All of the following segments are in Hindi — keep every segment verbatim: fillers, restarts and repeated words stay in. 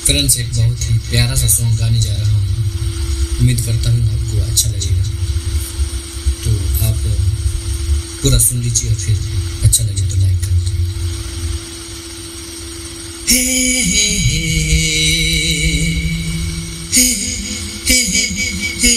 फ्रेंड्स, एक बहुत ही प्यारा सा सॉन्ग गाने जा रहा हूँ। उम्मीद करता हूँ आपको अच्छा लगेगा, तो आप पूरा सुन लीजिए और फिर अच्छा लगे तो लाइक कर दीजिए। हे हे हे हे हे हे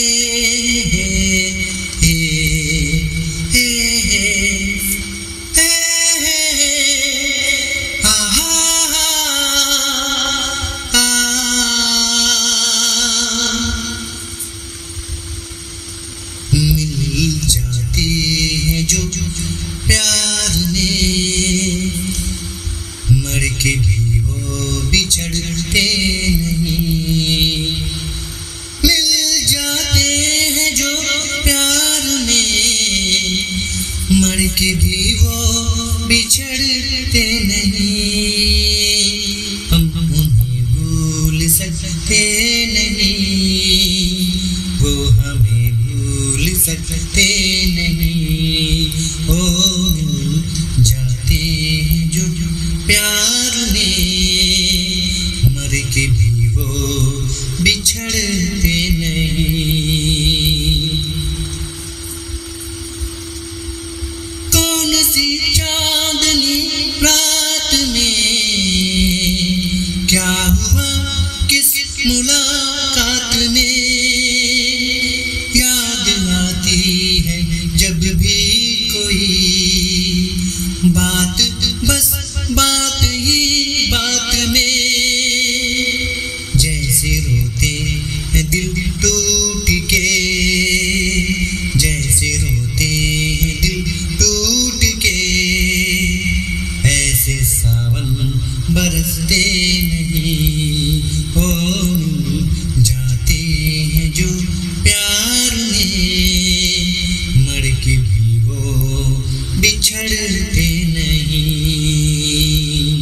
के भी वो बिछड़ते नहीं। मिल जाते हैं जो प्यार में, मर के भी वो बिछड़ते नहीं। हम उन्हें भूल सकते नहीं, वो हमें भूल सकते नहीं। ओ मिल जाते हैं जो प्यार में, मर के भी वो बिछड़ते नहीं। कौन सी चांदनी रात में क्या हुआ किस मुलाकात में, याद आती है जब भी कोई बात, बस बात ही बात में। जैसे रोते हैं दिल टूट के, जैसे रोते हैं दिल टूट के, ऐसे सावन बरसते नहीं। हो जाते हैं जो प्यार में, मर के भी वो बिछड़ते नहीं।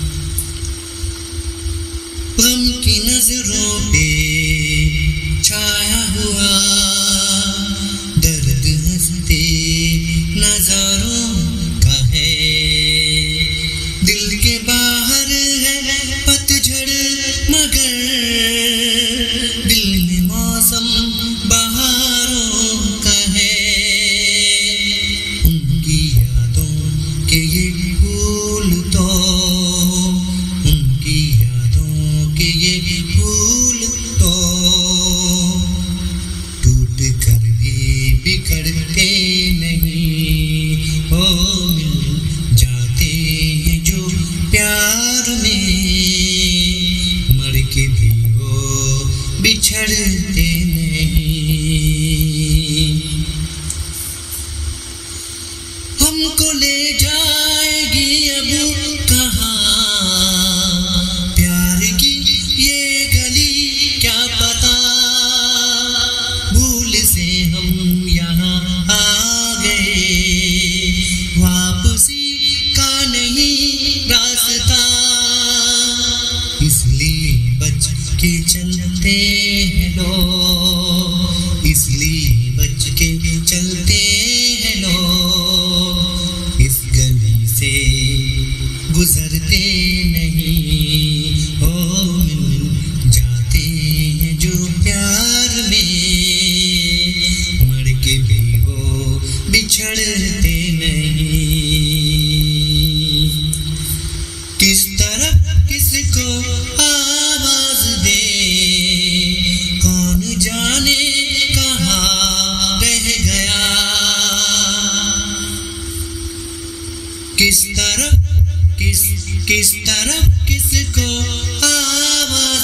गम की नजरों पे छाया हुआ दर्द हंसते नजारों का है। दिल के बाहर है पतझड़ मगर दिल में मौसम बहारों का है। उनकी यादों के ये फूल तो, उनकी यादों के ये फूल तो टूट कर भी बिखरते नहीं। हो मिल जाते हैं जो प्यार में, मर के भी वो बिछड़ते नहीं। हमको ले जाएगी अब कहाँ प्यार की ये गली, क्या पता भूल से हम यहाँ आ गए, वापसी का नहीं रास्ता। इसलिए बच के चलते हैं लोग, इसलिए बच के चलते हैं लोग, इस गली से गुजरते नहीं। हो मिल जाते हैं जो प्यार में, मर के भी वो बिछड़ते नहीं। किस तरफ किसको आवाज दे, कौन जाने कहाँ रह गया। किस तरफ किस किस तरफ किसको आवाज